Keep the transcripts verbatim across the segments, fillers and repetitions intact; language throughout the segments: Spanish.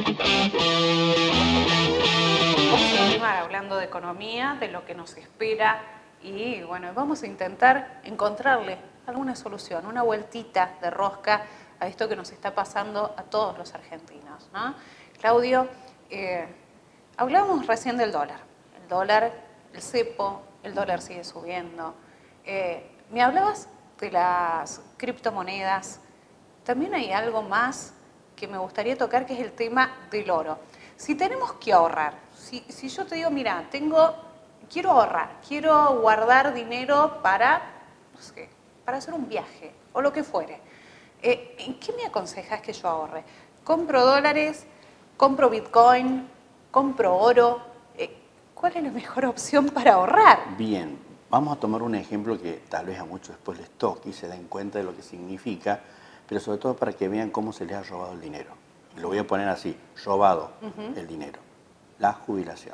Vamos a continuar hablando de economía, de lo que nos espera y bueno, vamos a intentar encontrarle alguna solución, una vueltita de rosca a esto que nos está pasando a todos los argentinos, ¿no? Claudio, eh, hablábamos recién del dólar. El dólar, el cepo, el dólar sigue subiendo. Eh, me hablabas de las criptomonedas. También hay algo más que me gustaría tocar, que es el tema del oro. Si tenemos que ahorrar, si, si yo te digo, mira, tengo, quiero ahorrar, quiero guardar dinero para, no sé, para hacer un viaje o lo que fuere, eh, ¿en qué me aconsejas que yo ahorre? ¿Compro dólares? ¿Compro Bitcoin? ¿Compro oro? Eh, ¿Cuál es la mejor opción para ahorrar? Bien, vamos a tomar un ejemplo que tal vez a muchos después les toque y se den cuenta de lo que significa, pero sobre todo para que vean cómo se les ha robado el dinero. Y lo voy a poner así, robado uh-huh. el dinero. La jubilación.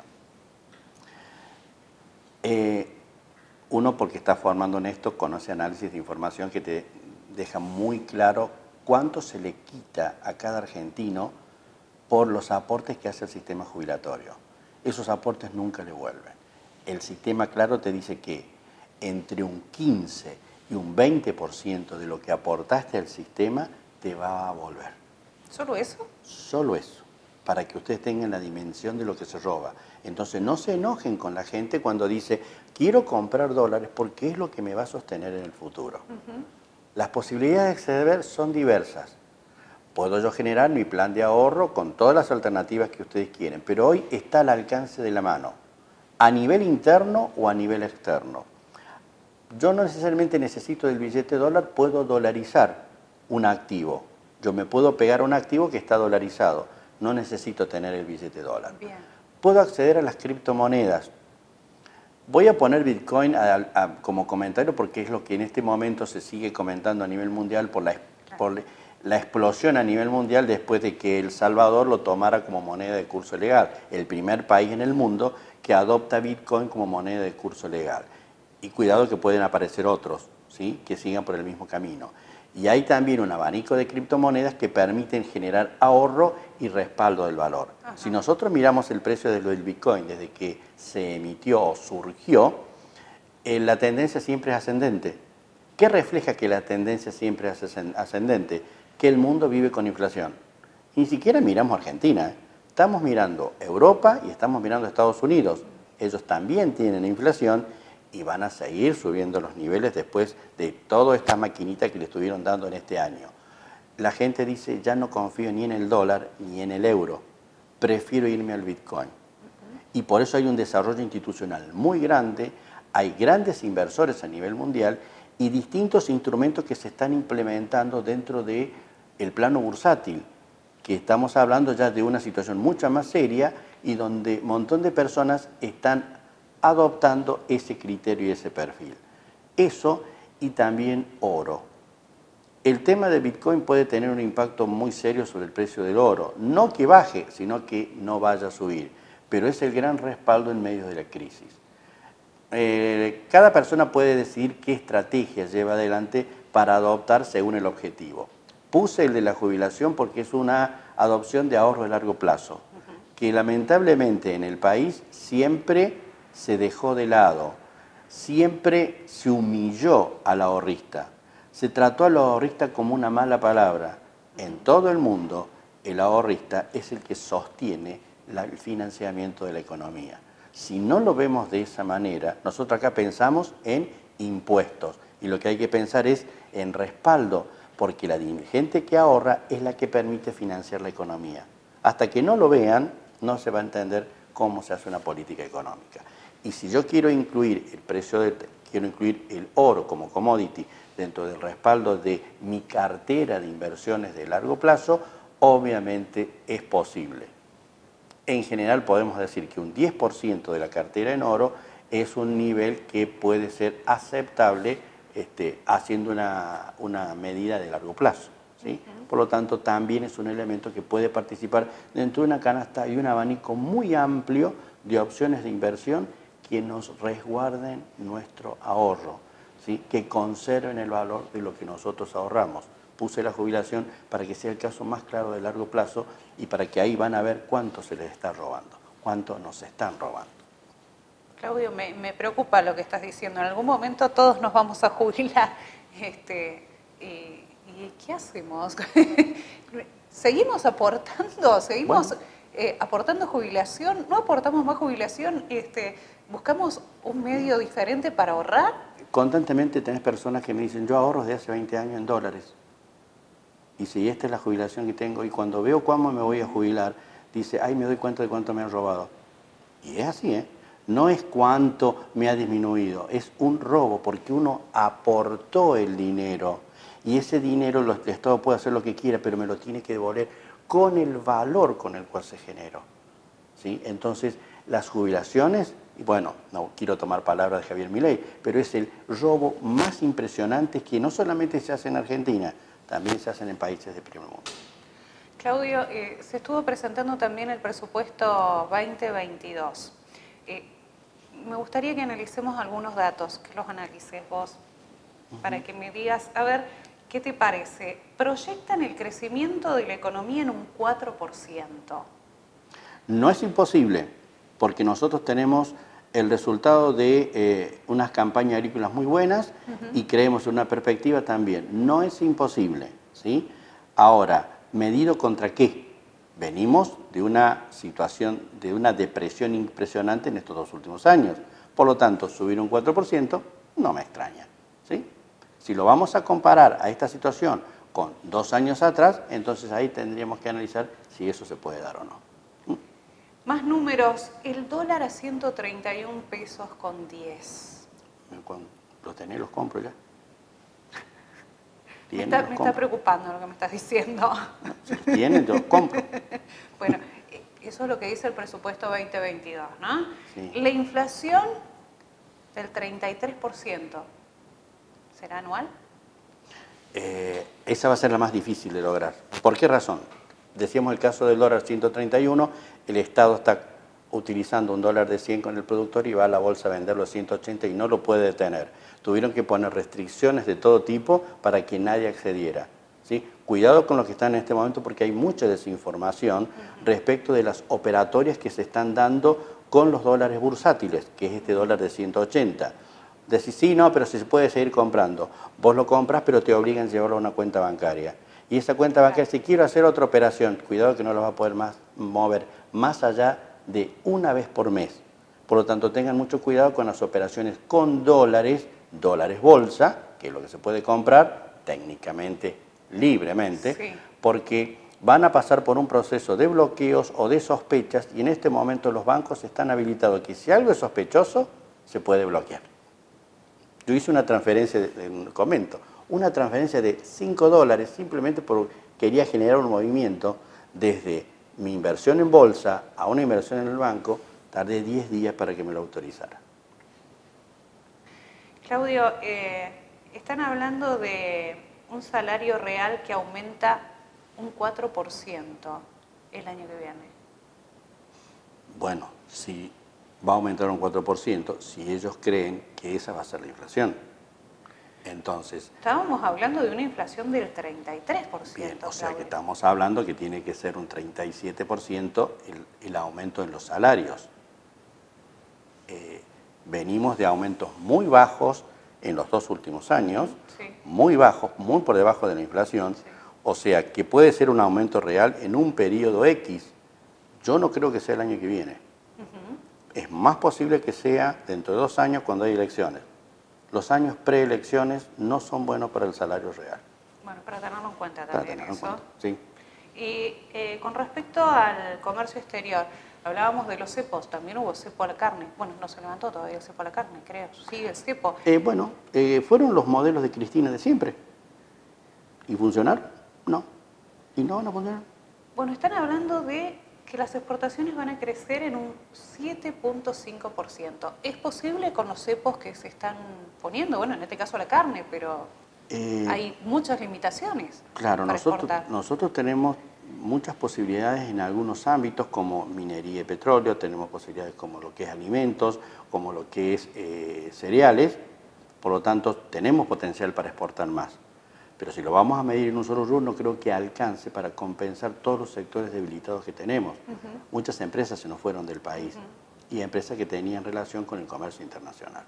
Eh, uno, porque está formando en esto, conoce análisis de información que te deja muy claro cuánto se le quita a cada argentino por los aportes que hace el sistema jubilatorio. Esos aportes nunca le vuelven. El sistema, claro, te dice que entre un quince y un veinte por ciento de lo que aportaste al sistema te va a volver. ¿Solo eso? Solo eso, para que ustedes tengan la dimensión de lo que se roba. Entonces no se enojen con la gente cuando dice, quiero comprar dólares porque es lo que me va a sostener en el futuro. Uh-huh. Las posibilidades de acceder son diversas. Puedo yo generar mi plan de ahorro con todas las alternativas que ustedes quieren, pero hoy está al alcance de la mano, a nivel interno o a nivel externo. Yo no necesariamente necesito del billete dólar, puedo dolarizar un activo. Yo me puedo pegar a un activo que está dolarizado, no necesito tener el billete dólar. Bien. Puedo acceder a las criptomonedas. Voy a poner Bitcoin a, a, como comentario porque es lo que en este momento se sigue comentando a nivel mundial por la, claro. por la explosión a nivel mundial después de que El Salvador lo tomara como moneda de curso legal. El primer país en el mundo que adopta Bitcoin como moneda de curso legal. Y cuidado que pueden aparecer otros, ¿sí?, que sigan por el mismo camino. Y hay también un abanico de criptomonedas que permiten generar ahorro y respaldo del valor. Ajá. Si nosotros miramos el precio de lo del Bitcoin desde que se emitió o surgió, eh, la tendencia siempre es ascendente. ¿Qué refleja que la tendencia siempre es ascendente? Que el mundo vive con inflación. Ni siquiera miramos Argentina, ¿eh? Estamos mirando Europa y estamos mirando Estados Unidos. Ellos también tienen inflación y van a seguir subiendo los niveles después de toda esta maquinita que le estuvieron dando en este año. La gente dice, ya no confío ni en el dólar ni en el euro, prefiero irme al Bitcoin. Y por eso hay un desarrollo institucional muy grande, hay grandes inversores a nivel mundial y distintos instrumentos que se están implementando dentro del plano bursátil, que estamos hablando ya de una situación mucho más seria y donde un montón de personas están adoptando ese criterio y ese perfil. Eso y también oro. El tema de Bitcoin puede tener un impacto muy serio sobre el precio del oro. No que baje, sino que no vaya a subir. Pero es el gran respaldo en medio de la crisis. Eh, cada persona puede decidir qué estrategia lleva adelante para adoptar según el objetivo. Puse el de la jubilación porque es una adopción de ahorro de largo plazo, que lamentablemente en el país siempre se dejó de lado, siempre se humilló al ahorrista, se trató al ahorrista como una mala palabra. En todo el mundo, el ahorrista es el que sostiene la, el financiamiento de la economía. Si no lo vemos de esa manera, nosotros acá pensamos en impuestos y lo que hay que pensar es en respaldo, porque la gente que ahorra es la que permite financiar la economía. Hasta que no lo vean, no se va a entender cómo se hace una política económica. Y si yo quiero incluir el precio de, quiero incluir el oro como commodity dentro del respaldo de mi cartera de inversiones de largo plazo, obviamente es posible. En general podemos decir que un diez por ciento de la cartera en oro es un nivel que puede ser aceptable este, haciendo una, una medida de largo plazo, ¿sí? Uh-huh. Por lo tanto, también es un elemento que puede participar dentro de una canasta y un abanico muy amplio de opciones de inversión que nos resguarden nuestro ahorro, ¿sí?, que conserven el valor de lo que nosotros ahorramos. puse la jubilación para que sea el caso más claro de largo plazo y para que ahí van a ver cuánto se les está robando, cuánto nos están robando. Claudio, me, me preocupa lo que estás diciendo. En algún momento todos nos vamos a jubilar. Este, y, ¿y qué hacemos? ¿Seguimos aportando? ¿Seguimos bueno. eh, aportando jubilación? ¿No aportamos más jubilación? Este, ¿Buscamos un medio diferente para ahorrar? Constantemente tenés personas que me dicen, yo ahorro desde hace veinte años en dólares. Y si esta es la jubilación que tengo, y cuando veo cuándo me voy a jubilar, dice, ay, me doy cuenta de cuánto me han robado. Y es así, ¿eh? No es cuánto me ha disminuido, es un robo, porque uno aportó el dinero. Y ese dinero el Estado puede hacer lo que quiera, pero me lo tiene que devolver con el valor con el cual se generó. ¿Sí? Entonces, las jubilaciones, y bueno, no quiero tomar palabras de Javier Milei, pero es el robo más impresionante que no solamente se hace en Argentina, también se hacen en países de primer mundo. Claudio, eh, se estuvo presentando también el presupuesto veinte veintidós. Eh, me gustaría que analicemos algunos datos, que los analices vos, uh-huh. para que me digas, a ver, ¿qué te parece? ¿Proyectan el crecimiento de la economía en un cuatro por ciento? No es imposible, porque nosotros tenemos el resultado de eh, unas campañas agrícolas muy buenas uh-huh. y creemos en una perspectiva también. No es imposible, ¿sí? Ahora, ¿medido contra qué? Venimos de una situación, de una depresión impresionante en estos dos últimos años. Por lo tanto, subir un cuatro por ciento no me extraña, ¿sí? Si lo vamos a comparar a esta situación con dos años atrás, entonces ahí tendríamos que analizar si eso se puede dar o no. Más números, el dólar a ciento treinta y un pesos con diez. Cuando los tenés, los compro ya. Me está, me está preocupando lo que me estás diciendo. Si tienen, yo compro. Bueno, eso es lo que dice el presupuesto veinte veintidós, ¿no? Sí. La inflación del treinta y tres por ciento, ¿será anual? Eh, esa va a ser la más difícil de lograr. ¿Por qué razón? Decíamos el caso del dólar ciento treinta y uno, el Estado está utilizando un dólar de cien con el productor y va a la bolsa a venderlo a ciento ochenta y no lo puede detener. Tuvieron que poner restricciones de todo tipo para que nadie accediera, ¿sí? Cuidado con lo que está en este momento porque hay mucha desinformación uh-huh. respecto de las operatorias que se están dando con los dólares bursátiles, que es este dólar de ciento ochenta. Decís, sí, no, pero si se puede seguir comprando. Vos lo compras, pero te obligan a llevarlo a una cuenta bancaria. Y esa cuenta bancaria, si quiero hacer otra operación, cuidado que no lo va a poder más mover más allá de una vez por mes. Por lo tanto, tengan mucho cuidado con las operaciones con dólares, dólares bolsa, que es lo que se puede comprar técnicamente, libremente, sí. porque van a pasar por un proceso de bloqueos o de sospechas y en este momento los bancos están habilitados que si algo es sospechoso, se puede bloquear. Yo hice una transferencia, de, de, comento, una transferencia de cinco dólares simplemente porque quería generar un movimiento desde mi inversión en bolsa a una inversión en el banco, tardé diez días para que me lo autorizara. Claudio, eh, están hablando de un salario real que aumenta un cuatro por ciento el año que viene. Bueno, si va a aumentar un cuatro por ciento, si ellos creen que esa va a ser la inflación. Entonces, estábamos hablando de una inflación del treinta y tres por ciento. Bien, o sea que estamos hablando que tiene que ser un treinta y siete por ciento el, el aumento en los salarios. Eh, venimos de aumentos muy bajos en los dos últimos años, sí. muy bajos, muy por debajo de la inflación, sí. o sea que puede ser un aumento real en un periodo X. Yo no creo que sea el año que viene. Uh-huh. Es más posible que sea dentro de dos años cuando hay elecciones. Los años preelecciones no son buenos para el salario real. Bueno, para tenerlo en cuenta también para tenerlo eso. En cuenta, sí. Y eh, con respecto al comercio exterior, hablábamos de los cepos, también hubo cepo a la carne. Bueno, no se levantó todavía el cepo a la carne, creo. Sigue el cepo. Eh, bueno, eh, fueron los modelos de Cristina de siempre. ¿Y funcionaron? No. ¿Y no van a funcionar? Bueno, están hablando de que las exportaciones van a crecer en un siete punto cinco por ciento. ¿Es posible con los cepos que se están poniendo? Bueno, en este caso la carne, pero eh, hay muchas limitaciones. Claro, para nosotros, exportar. nosotros tenemos muchas posibilidades en algunos ámbitos como minería y petróleo, tenemos posibilidades como lo que es alimentos, como lo que es eh, cereales, por lo tanto tenemos potencial para exportar más. Pero si lo vamos a medir en un solo rubro, no creo que alcance para compensar todos los sectores debilitados que tenemos. Uh-huh. Muchas empresas se nos fueron del país uh-huh. y empresas que tenían relación con el comercio internacional.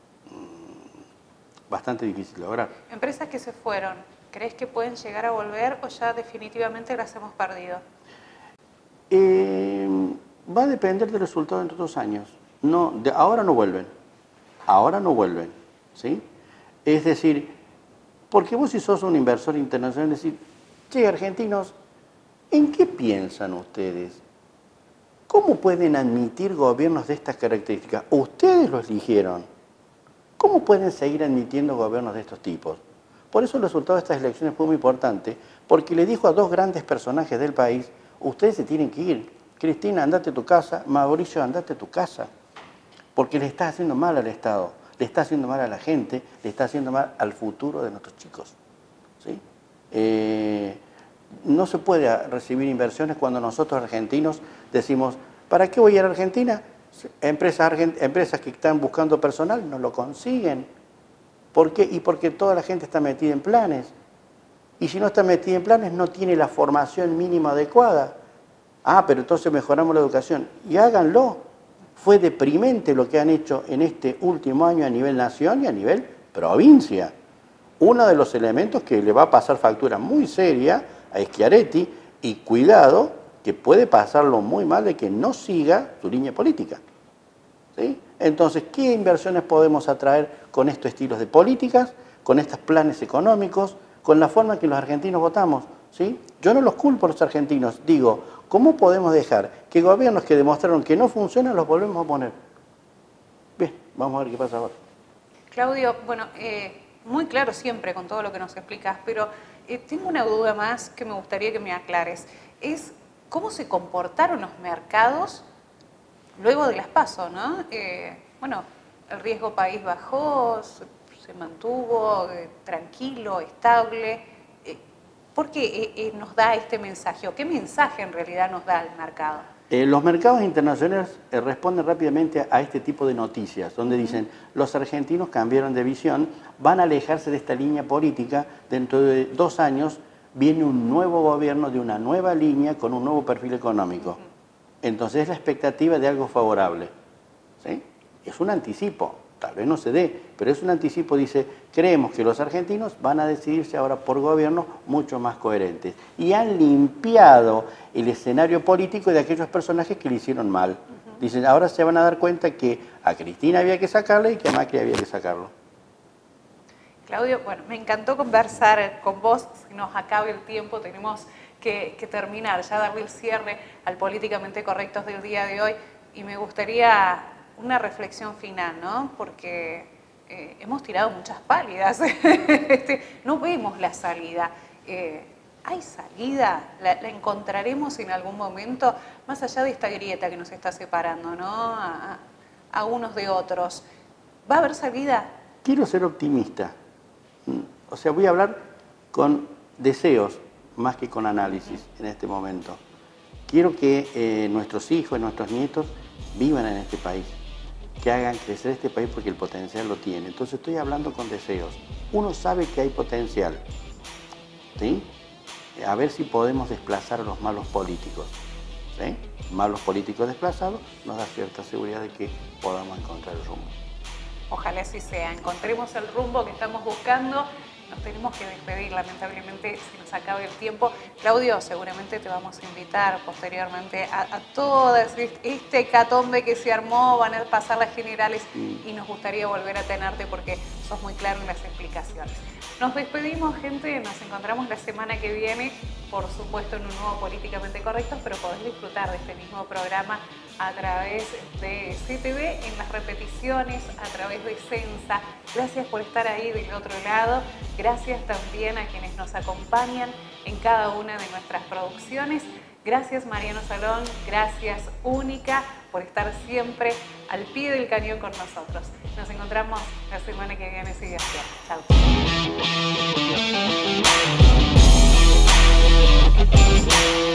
Mm, bastante difícil de lograr. Empresas que se fueron, ¿crees que pueden llegar a volver o ya definitivamente las hemos perdido? Eh, va a depender del resultado dentro de dos años. No, de, ahora no vuelven. Ahora no vuelven. ¿Sí? Es decir, porque vos si sos un inversor internacional, decir, che, argentinos, ¿en qué piensan ustedes? ¿Cómo pueden admitir gobiernos de estas características? Ustedes los eligieron. ¿Cómo pueden seguir admitiendo gobiernos de estos tipos? Por eso el resultado de estas elecciones fue muy importante, porque le dijo a dos grandes personajes del país, ustedes se tienen que ir. Cristina, andate a tu casa. Mauricio, andate a tu casa. Porque le estás haciendo mal al Estado. Le está haciendo mal a la gente, le está haciendo mal al futuro de nuestros chicos. ¿Sí? Eh, no se puede recibir inversiones cuando nosotros argentinos decimos, ¿para qué voy a ir a Argentina? Empresas, empresas que están buscando personal no lo consiguen. ¿Por qué? Y porque toda la gente está metida en planes. Y si no está metida en planes, no tiene la formación mínima adecuada. Ah, pero entonces mejoramos la educación. Y háganlo. Fue deprimente lo que han hecho en este último año a nivel nación y a nivel provincia. Uno de los elementos que le va a pasar factura muy seria a Schiaretti, y cuidado, que puede pasarlo muy mal de que no siga su línea política. ¿Sí? Entonces, ¿qué inversiones podemos atraer con estos estilos de políticas, con estos planes económicos, con la forma en que los argentinos votamos? ¿Sí? Yo no los culpo a los argentinos, digo, ¿cómo podemos dejar que gobiernos que demostraron que no funcionan los volvemos a poner? Bien, vamos a ver qué pasa ahora. Claudio, bueno, eh, muy claro siempre con todo lo que nos explicas, pero eh, tengo una duda más que me gustaría que me aclares. Es cómo se comportaron los mercados luego de las PASO, ¿no? Eh, bueno, el riesgo país bajó, se, se mantuvo eh, tranquilo, estable. ¿Por qué eh, eh, nos da este mensaje? ¿O qué mensaje en realidad nos da el mercado? Eh, los mercados internacionales eh, responden rápidamente a, a este tipo de noticias, donde dicen, los argentinos cambiaron de visión, van a alejarse de esta línea política, dentro de dos años viene un nuevo gobierno de una nueva línea con un nuevo perfil económico. Uh-huh. Entonces es la expectativa de algo favorable. ¿Sí? Es un anticipo. Tal vez no se dé, pero es un anticipo, dice, creemos que los argentinos van a decidirse ahora por gobiernos mucho más coherentes. Y han limpiado el escenario político de aquellos personajes que le hicieron mal. Uh-huh. Dicen, ahora se van a dar cuenta que a Cristina había que sacarle y que a Macri había que sacarlo. Claudio, bueno, me encantó conversar con vos, si nos acabe el tiempo tenemos que, que terminar, ya darle el cierre al Políticamente Correctos del día de hoy, y me gustaría una reflexión final, ¿no? Porque eh, hemos tirado muchas pálidas, este, no vemos la salida. Eh, ¿Hay salida? ¿La, ¿La encontraremos en algún momento? Más allá de esta grieta que nos está separando, ¿no? A, a unos de otros. ¿Va a haber salida? Quiero ser optimista. O sea, voy a hablar con deseos más que con análisis en este momento. Quiero que eh, nuestros hijos y nuestros nietos vivan en este país, que hagan crecer este país porque el potencial lo tiene. Entonces estoy hablando con deseos. Uno sabe que hay potencial, ¿sí? A ver si podemos desplazar a los malos políticos, ¿sí? Malos políticos desplazados nos da cierta seguridad de que podamos encontrar el rumbo. Ojalá así sea, encontremos el rumbo que estamos buscando. Nos tenemos que despedir, lamentablemente se nos acaba el tiempo. Claudio, seguramente te vamos a invitar posteriormente a, a todas este hecatombe que se armó, van a pasar las generales y nos gustaría volver a tenerte porque sos muy claro en las explicaciones. Nos despedimos, gente, nos encontramos la semana que viene, por supuesto en un nuevo Políticamente Correctos, pero podés disfrutar de este mismo programa a través de C T V, en las repeticiones, a través de Sensa. Gracias por estar ahí del otro lado. Gracias también a quienes nos acompañan en cada una de nuestras producciones. Gracias Mariano Salón, gracias Única por estar siempre al pie del cañón con nosotros. Nos encontramos la semana que viene, si Dios quiere. Chao.